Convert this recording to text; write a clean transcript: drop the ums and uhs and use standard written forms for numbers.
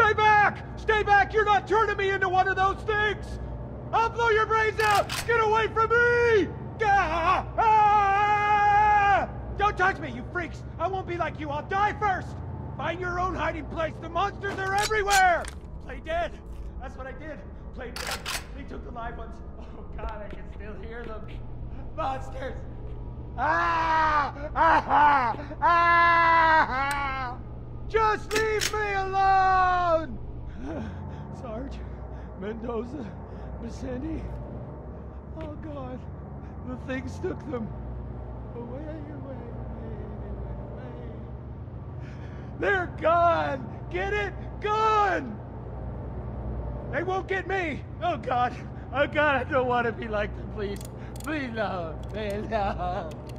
Stay back! Stay back! You're not turning me into one of those things! I'll blow your brains out! Get away from me! Ah! Ah! Don't touch me, you freaks! I won't be like you, I'll die first! Find your own hiding place, the monsters are everywhere! Play dead! That's what I did. Play dead. They took the live ones. Oh God, I can still hear them. Monsters! Ah! Ah! Ah! Just leave me alone! Sarge, Mendoza, Vicente. Oh God, the things took them away, away, away, away. They're gone! Get it? Gone! They won't get me! Oh God! Oh God, I don't want to be like them, please! Please no! Please no!